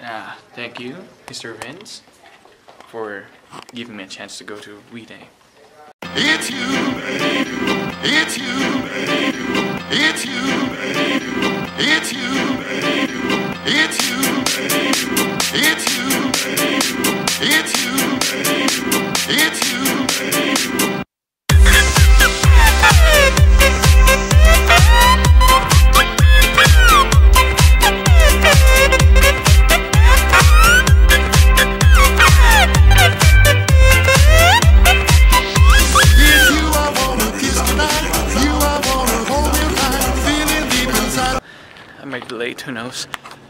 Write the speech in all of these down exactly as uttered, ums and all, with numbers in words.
Uh, thank you, Mister Vince, for giving me a chance to go to WEDay. It's you, it's you, it's you, it's you, it's you, it's you, it's you, it's you. I might be late, who knows?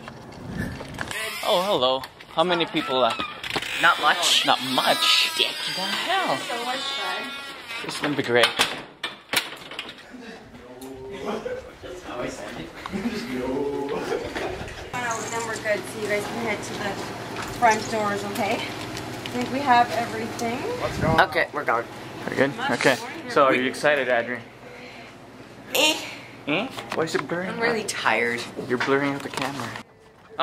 Oh, hello. How many people left? Not much. Not much? Dick. What the hell? So much fun. This is gonna be great. Then we're good, so you guys can head to the front doors, okay? I think we have everything. Okay, we're going. We're good? Okay. So, are you excited, Adri? Eh. Eh? Why is it blurring? I'm really tired. You're blurring out the camera. Oh.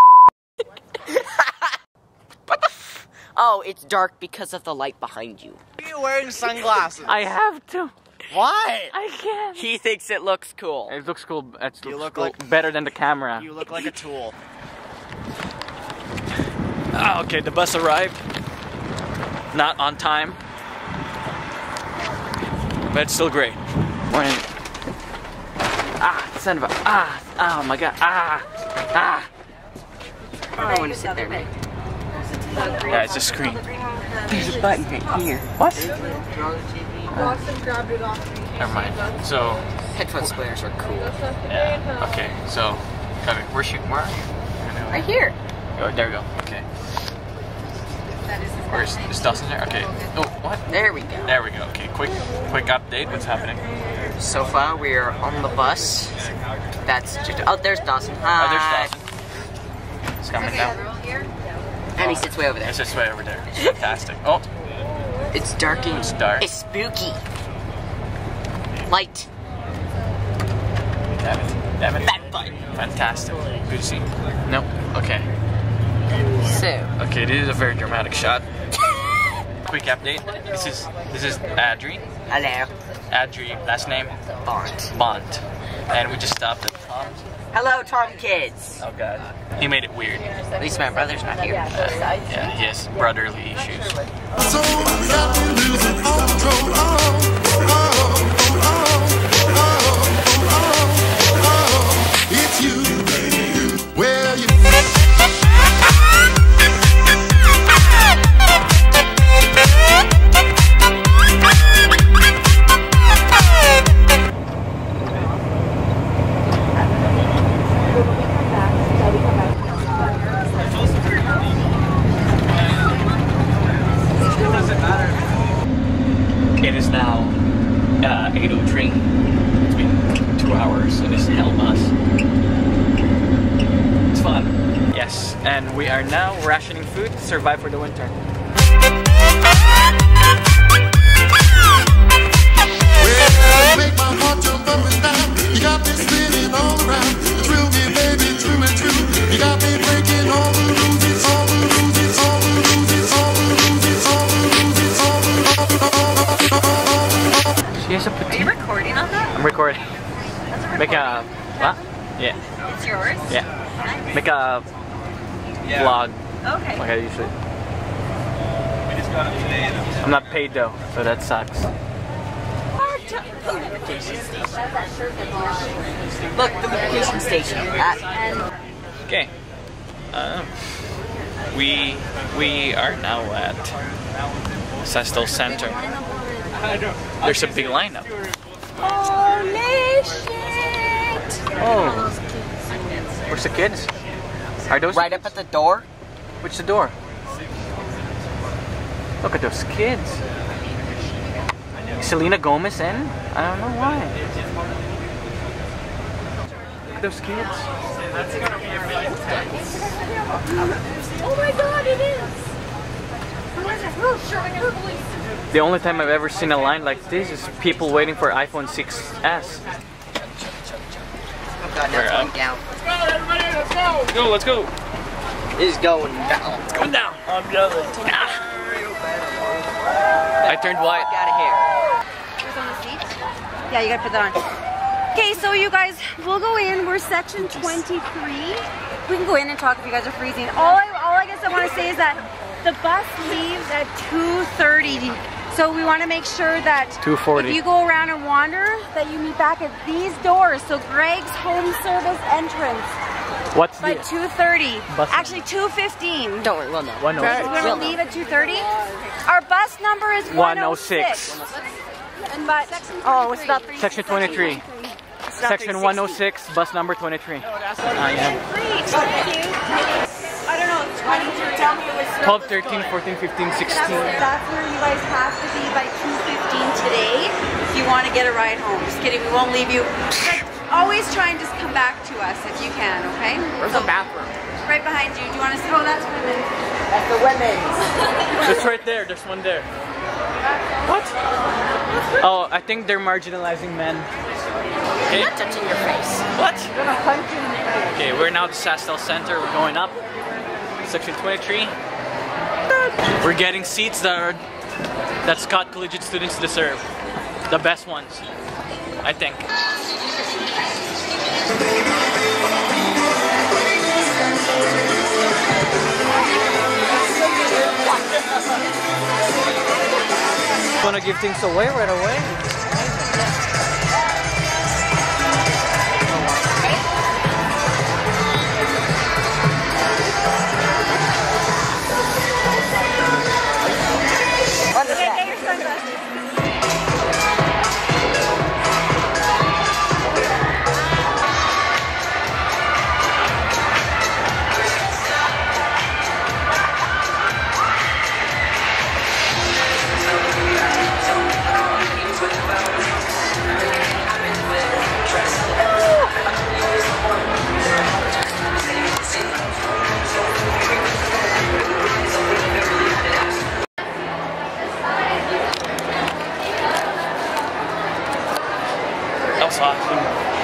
What the f- Oh, it's dark because of the light behind you. Are you wearing sunglasses? I have to. Why? I can't. He thinks it looks cool. It looks cool. It You looks look cool. like- better than the camera. You look like a tool. Ah, okay, the bus arrived. Not on time. But it's still great. Morning. Ah, son of a. Ah, oh my god. Ah, ah. I don't want to sit there, man. Yeah, it's a screen. There's a button right here. What? Boston grabbed it off me. Never mind. So, Headphone squares are cool. yeah. Okay, so, okay, where's you? Where are you? Right here. Oh, there we go. Okay. Where's is Dawson there? Okay. Oh, what? There we go. There we go. Okay, quick, quick update. What's happening? So far, we're on the bus. That's just, oh, there's Dawson. Oh, Hi. there's Dawson. It's coming down. And he sits way over there. It's just way over there. It's fantastic. Oh, It's dark and it's dark. It's spooky. Light. Damn it. Damn it. That button. Fantastic. Good to see. Nope. Okay. So. Okay, this is a very dramatic shot. Quick update. This is this is Adri. Hello. Adri, last name? Bond. Bond. And we just stopped at Tom's. Hello, Tom Kids. Oh god. He made it weird. At least my brother's not here. Uh, yeah, he has brotherly issues. So I got me losing all control. Oh, oh, oh, oh, oh, oh. It's you, where you. It is now uh, eight oh three. It's been two hours in this hell bus. It's fun. Yes, and we are now rationing food to survive for the winter. Well, make my heart jump up and down. You got me spinning all around. Thrill me, baby, true and true. You got me breaking all the rules. It's all the rules. It's all the rules. It's all the rules. It's all the rules. It's all the rules. She has a Are petite. you recording on that? I'm recording. That's a Make a what? Yeah, It's yours? yeah. Nice. Make a vlog Okay. like I usually. I'm not paid though, so that sucks. Look, the vacation station. That. Okay. Uh, we we are now at Sestel Center. There's a big lineup. Holy shit! Oh. Where's the kids? Are those Right up at the door. Which the door? Look at those kids. Is Selena Gomez in? I don't know why. Look at those kids. Oh my god, it is! The only time I've ever seen a line like this is people waiting for iPhone six S. Oh god, now We're it's up. going down. Go, let's go! is going down. It's going down. I'm going. Ah. I turned white. Out of here. Who's on the seat? Yeah, you gotta put that on. Okay, so you guys, we'll go in. We're section twenty-three. We can go in and talk if you guys are freezing. All I, all I guess I want to say is that the bus leaves at two thirty. So we want to make sure that two forty. if you go around and wander, that you meet back at these doors. So Greg's home service entrance What's by the two thirty. bus Actually two fifteen. Don't worry, we'll know. one oh six? We're gonna leave at two thirty. Our bus number is one oh six. And but oh, it's not Section twenty-three. Section one oh six, bus number twenty-three. I am. I don't know, twenty-two, tell me it was twelve, thirteen, fourteen, fifteen, sixteen. That's where you guys have to be by two fifteen today if you want to get a ride home. Just kidding, we won't leave you. But always try and just come back to us if you can, okay? Where's the bathroom? Right behind you. Do you want to see? Oh, that's women. That's the women's. Just right there, there's one there. What? Oh, I think they're marginalizing men. Okay. Not touching your face. What? Okay, we're now at the Sastel Center. We're going up. Section twenty-three. We're getting seats that are that Scott Collegiate students deserve. The best ones, I think. Wanna give things away right away? Awesome.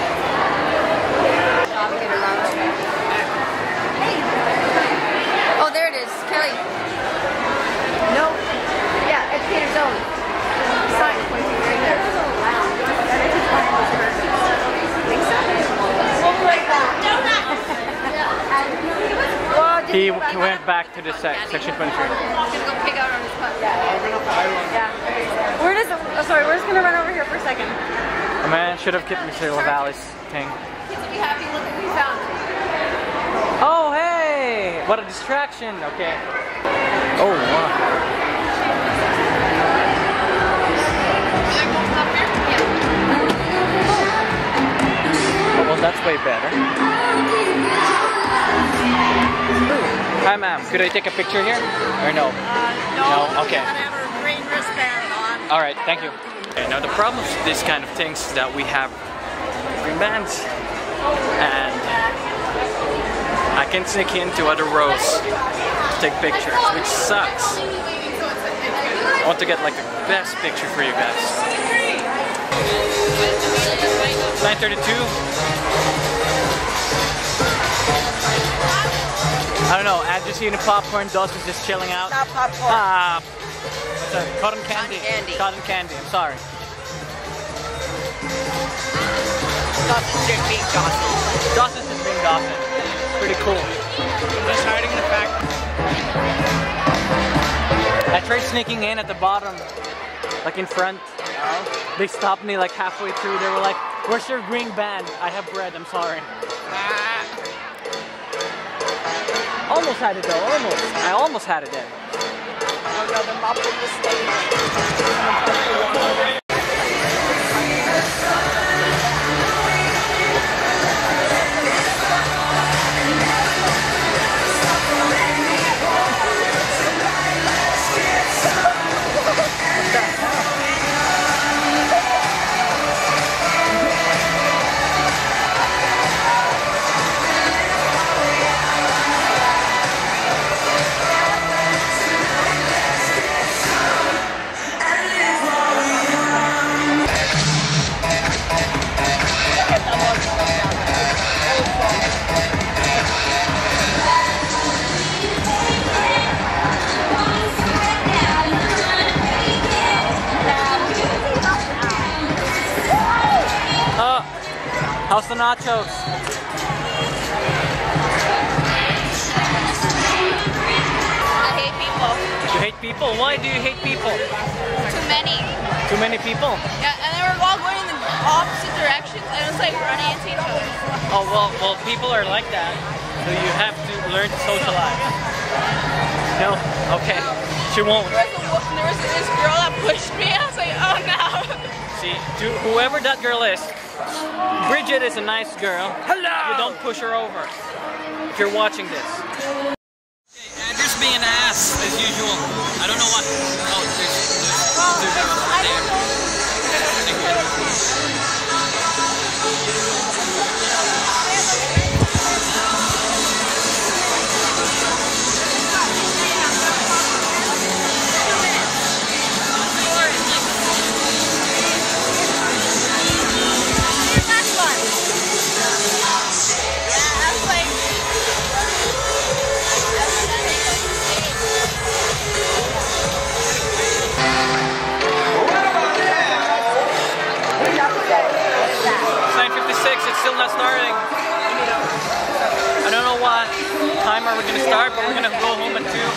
Oh, there it is, Kelly. No. Yeah, educator zone. Sign pointing right there. He, he went back to the sec section twenty-three. He's gonna go pig out on his pup. Yeah. We're just, oh, sorry, we're just gonna run over here for a second. Oh man, should have kept Mister LaValle's thing. Kids will be happy, look what we found. Oh hey! What a distraction! Okay. Oh wow. Oh, well, that's way better. Hi ma'am, could I take a picture here? Or no? Uh, no, No? Okay. you gotta have a green wristband on. Alright, thank you. Okay, now the problem with this kind of things is that we have green bands and I can sneak into other rows to take pictures, which sucks. I want to get like the best picture for you guys. nine thirty-two. I don't know, I've just eating popcorn, Dawson's just chilling out. Not popcorn. Ah, what's that? Cotton candy. Cotton candy. Cotton candy, I'm sorry. Dawson's just being Dawson. Dawson's just being Dawson. Pretty cool. Just hiding in the back. I tried sneaking in at the bottom, like in front. They stopped me like halfway through. They were like, "Where's your green band? I have bread, I'm sorry." Almost had it though, almost. I almost had it there. Another mop in the stage. How's the nachos? I hate people. You hate people? Why do you hate people? Too many. Too many people? Yeah, and they were all going in the opposite directions, and it was like running into each other. Oh, well, well, people are like that, so you have to learn to socialize. No? Okay. She won't. There was, a, there was this girl that pushed me, I was like, oh no. See, to whoever that girl is, Bridget is a nice girl. Hello! You don't push her over if you're watching this. Andrew's being an ass, as usual. I don't know what. Oh, there's, there's, there's a, there. It's still not starting. I don't know what time are we going to start, but we're going to go home at two.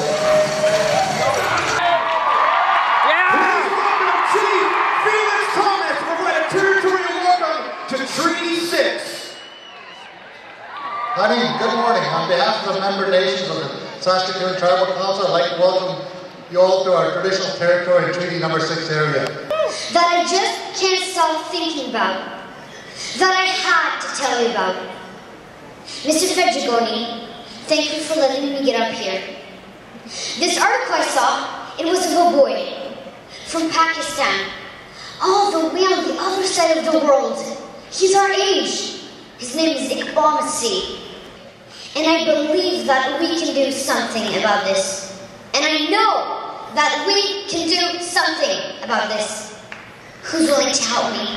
Yeah! Chief Felix Thomas, provide a territorial welcome to Treaty six. Honey, good morning. On behalf of the member nations of the Saskatoon Tribal Council, I'd like to welcome you all to our traditional territory in Treaty Number six area. That I just can't stop thinking about. That I had to tell you about. Mister Fedrigoni, thank you for letting me get up here. This article I saw, it was of a boy from Pakistan, all the way on the other side of the world. He's our age. His name is Iqbal Masih. And I believe that we can do something about this. And I know that we can do something about this. Who's willing to help me?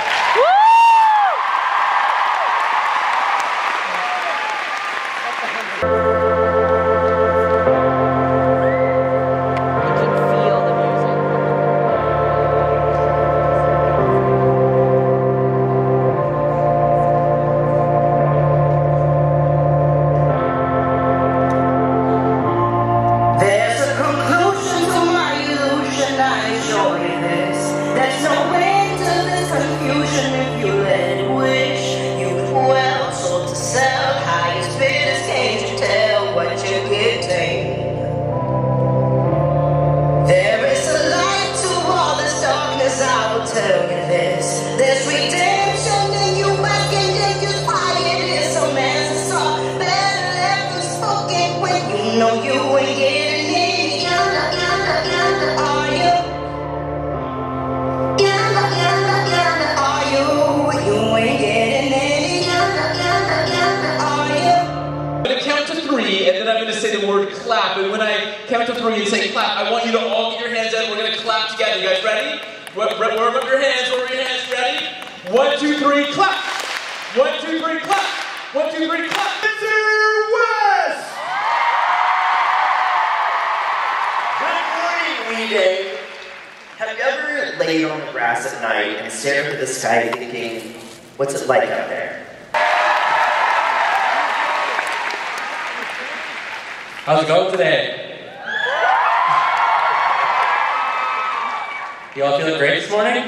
Count to three and say clap. I want you to all get your hands out. We're going to clap together. You guys ready? Warm up your hands. Warm up your hands. Ready? One, two, three, clap. One, two, three, clap. One, two, three, clap. Mister West! Good morning, WEDay. Have you ever laid on the grass at night and stared up at the sky thinking, what's it like out there? How's it going today? You all feeling great this morning?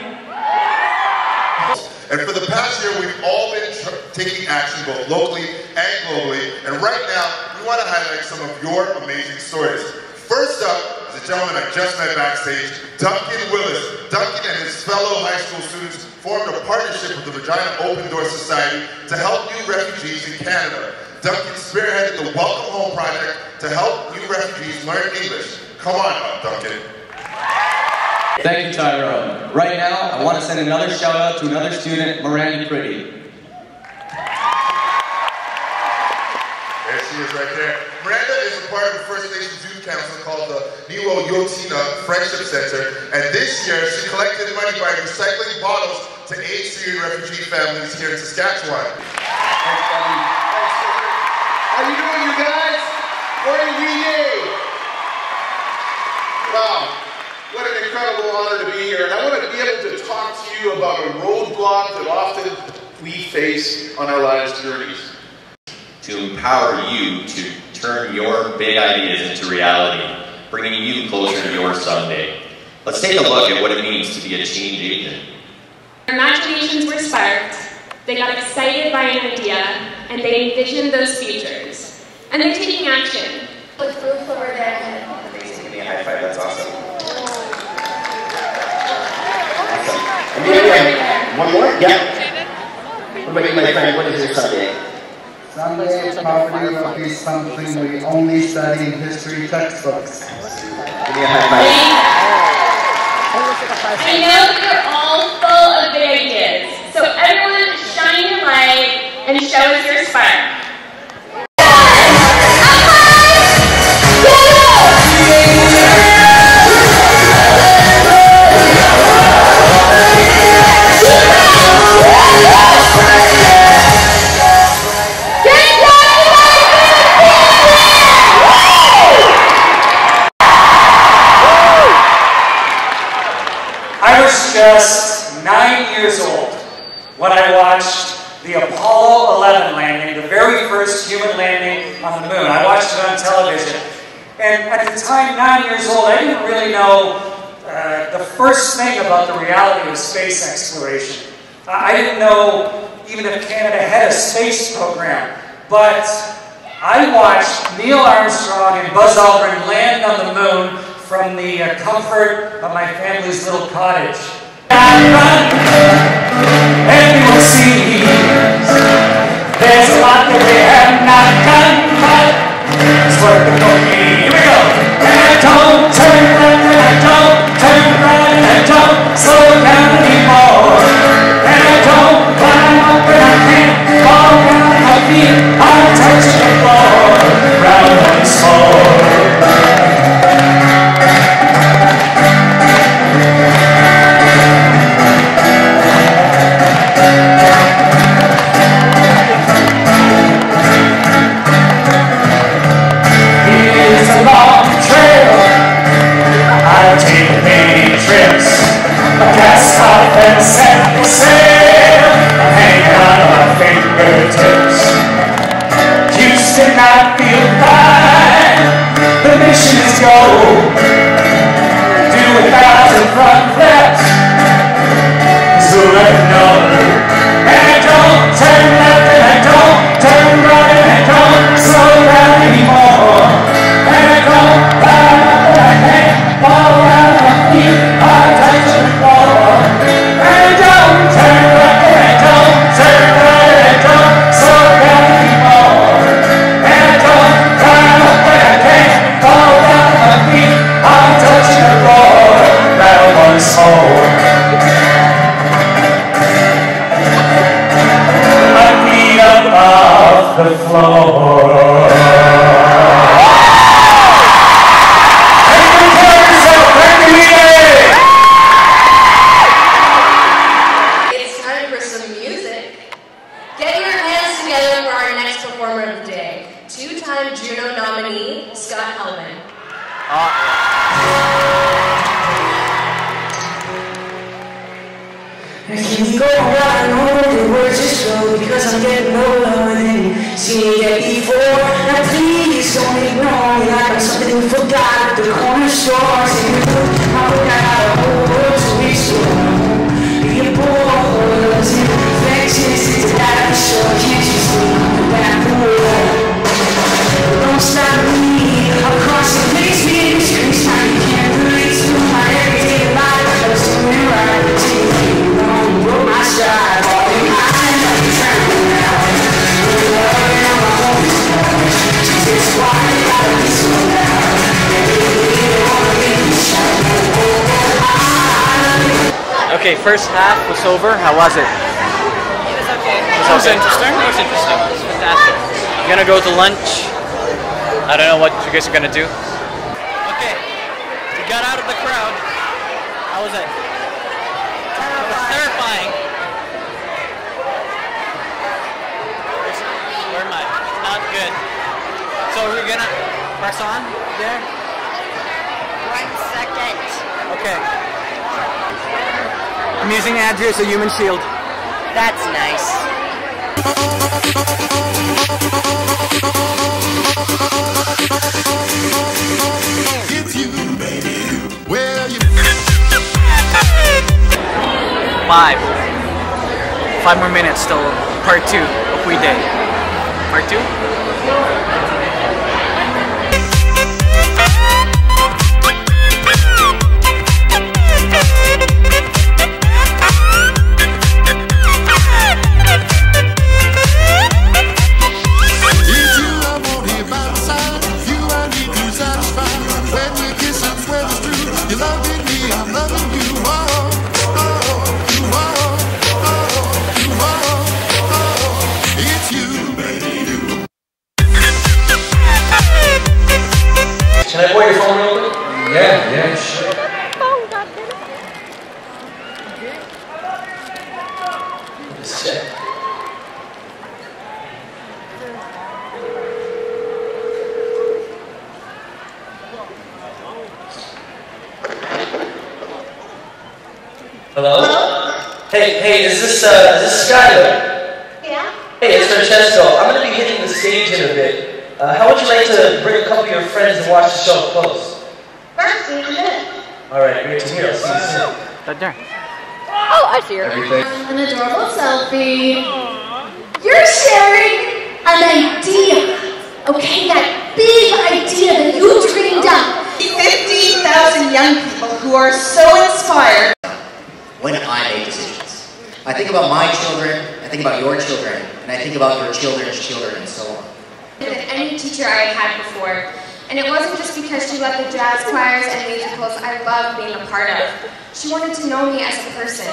And for the past year, we've all been taking action both locally and globally. And right now, we want to highlight some of your amazing stories. First up is a gentleman I just met backstage, Duncan Willis. Duncan and his fellow high school students formed a partnership with the Regina Open Door Society to help new refugees in Canada. Duncan spearheaded the Welcome Home Project to help new refugees learn English. Come on up, Duncan. Thank you, Tyrone. Right now, I want to send another shout out to another student, Miranda Pretty. There she is right there. Miranda is a part of the First Nations Youth Council called the Niwo Yotina Friendship Center, and this year she collected money by recycling bottles to aid Syrian refugee families here in Saskatchewan. Thanks, buddy. Thanks, sister. How you doing, you guys? Morning, WEDay. Wow. What an incredible honor to be here, and I want to be able to talk to you about a roadblock that often we face on our life's journeys. To empower you to turn your big ideas into reality, bringing you closer to your someday. Let's take a look at what it means to be a change agent. Their imaginations were sparked, they got excited by an idea, and they envisioned those futures. And they're taking action. With proof over there. Amazing. Give me a high five. That's awesome. Awesome. Amelia, one more? Yeah. What about you, my friend? What is your Sunday? Sunday probably will be something we only study in history textbooks. Give me a high five. I know that you're all full of big ideas, so everyone shine your light and show us your spark. I was just nine years old when I watched the Apollo eleven landing, the very first human landing on the moon. I watched it on television. And at the time, nine years old, I didn't really know uh, the first thing about the reality of space exploration. Uh, I didn't know even if Canada had a space program. But I watched Neil Armstrong and Buzz Aldrin land on the moon from the uh, comfort of my family's little cottage. Everyone sees there's a lot that they have not done, but it's working for me. Here we go. And I don't turn left, and I don't turn right, and I don't slow down anymore. And I don't climb up, and I can't fall down. My feet are touching the floor. Round once more. And set the sail, hanging on my fingertips. Houston, I feel fine. The mission is go. Do a thousand front flips. So let me know. And I don't turn left, and I don't turn right, and I don't slow down anymore. And I don't climb up, and I can't fall out. My feet are touching the floor. The floor. It's time for some music. Get your hands together for our next performer of the day, two-time Juno nominee Scott Hellman. Can we go around and over the words just slow, because I'm getting older than seen it before. Now please don't ignore me like I'm something you forgot at the corner store. I forgot a whole world to restore. If you're bored, it's infectious, it's a life show. Can't you see the back door? Don't stop me, I'll cross your face, me in the streets. Now you can't relate to my everyday life. I was doing right, broke my stride, all in my eyes, I'm trying now. The love in my home is gone. Jesus, why you gotta be so loud? Okay, first half was over. How was it? It was okay. It was okay. interesting. It was interesting. It was fantastic. We're gonna go to lunch. I don't know what you guys are gonna do. Okay, we got out of the crowd. How was it? It was terrifying. Where am I? Not good. So we're gonna press on there? One second. Okay. I'm using Andrew as a human shield. That's nice. It's you, baby. Where you? Five. Five more minutes till part two of WEDay. Part two? You're loving me, I'm loving you. Oh, oh, oh, oh, oh, oh, it's you, baby. Can I borrow your phone real quick? Yeah, yeah, sure. Let's check. Hello? Hey, hey, is this, uh, is this Skylar? Yeah? Hey, it's Francesco. I'm gonna be hitting the stage in a bit. Uh, how would you like to bring a couple of your friends and watch the show up close? First, you did. Alright, great to hear. I'll see you soon. Right there. Oh, I see her. Everything. An adorable selfie. You're sharing an idea. Okay, that big idea that you dreamed up. fifty thousand young people who are so inspired. When I make decisions, I think about my children, I think about your children, and I think about your children's children, and so on. Than any teacher I had had before. And it wasn't just because she led the jazz choirs and musicals I loved being a part of. She wanted to know me as a person.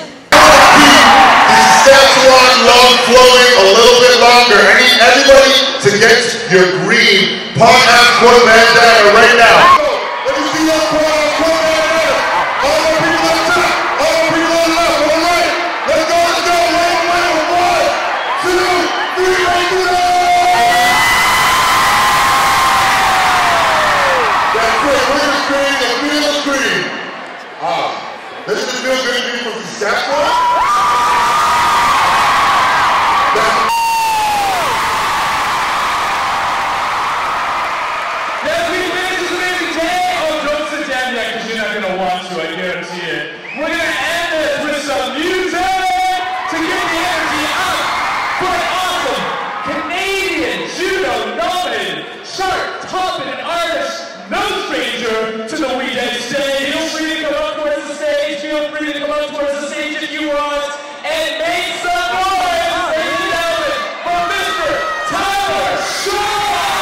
Step one, long flowing a little bit longer. I need everybody to get your green palm half quarter bandana right now. Let me see that quarter quarter bandana. All the people on top, all the people on left, all right. Let's go, let's go. Wait, wait, one, two, three, let's do that. That's great. We're gonna screen, the green on screen. Ah, this is the real good green from Saskatchewan. We're going to end this with some music to get the energy up for an awesome Canadian judo nominated, chart topping artist, no stranger to the WEDay stage. Feel free to come up towards the stage. Feel free to come up towards the stage if you want. And make some noise, ladies and gentlemen, for Mister Tyler Shaw.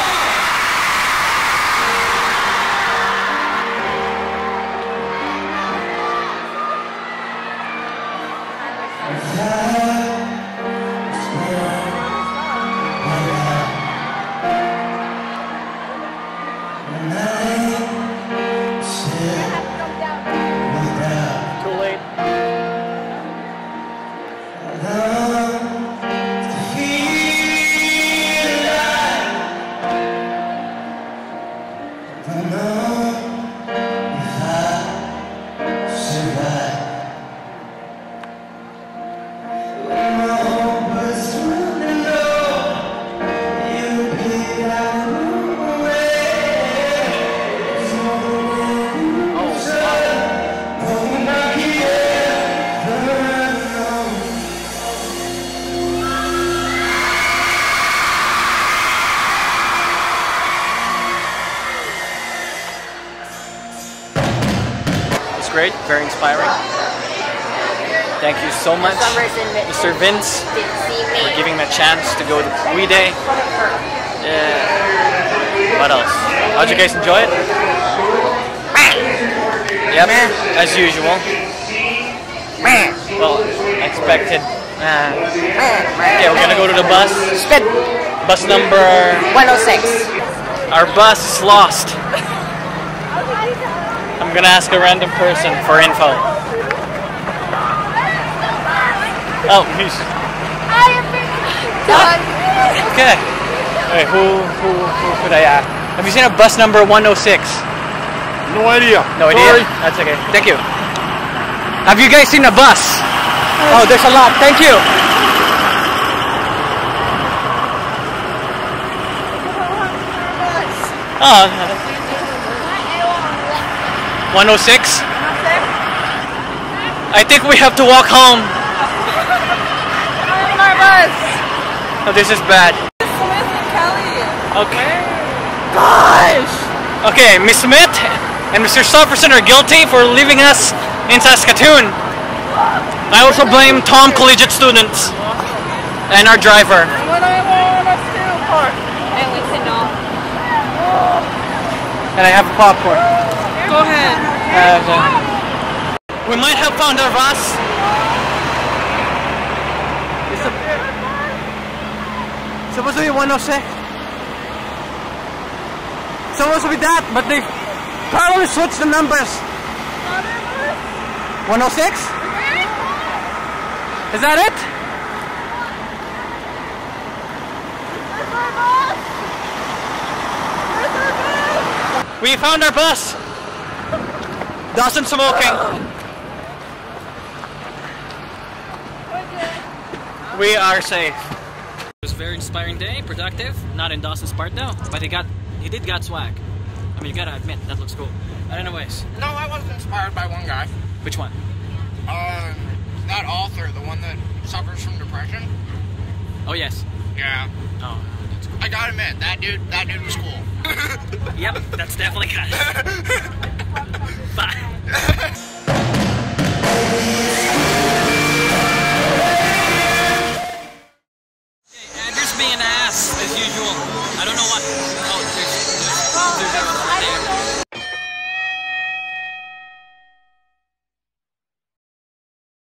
Great, very inspiring. Thank you so much, Mister Vince, for giving me a chance to go to WEDay. Yeah. What else? How'd you guys enjoy it? Yep, as usual. Well, expected. Okay, we're gonna go to the bus. Bus number one oh six. Our bus is lost. I'm gonna ask a random person for info. Oh, he's. Okay. Wait, who, who, who could I ask? Have you seen a bus number one oh six? No idea. No idea? Sorry. That's okay. Thank you. Have you guys seen a bus? Oh, there's a lot. Thank you. Oh. one oh six? I think we have to walk home. My bus. Oh, this is bad. Smith and Kelly. Okay. Gosh. Okay, Miss Smith and Mister Stofferson are guilty for leaving us in Saskatoon. I also blame Tom Collegiate students and our driver. What do I want us to do for? And we can know. And I have a popcorn. Go ahead. Uh, we might have found our bus. It's a, supposed to be one oh six. Supposed to be that, but they probably switched the numbers. one oh six? Is that it? We found our bus. Dawson smoking. We are safe. It was a very inspiring day, productive. Not in Dawson's part though, but he got he did got swag. I mean, you gotta admit that looks cool. But anyways, No, I was inspired by one guy. which one? Um, that author, the one that suffers from depression. Oh yes. Yeah. Oh, that's cool. I gotta admit, that dude, that dude was cool. Yep, that's definitely good. Bye. Andrew's being an ass as usual. I don't know what. Oh, there's, there's, there's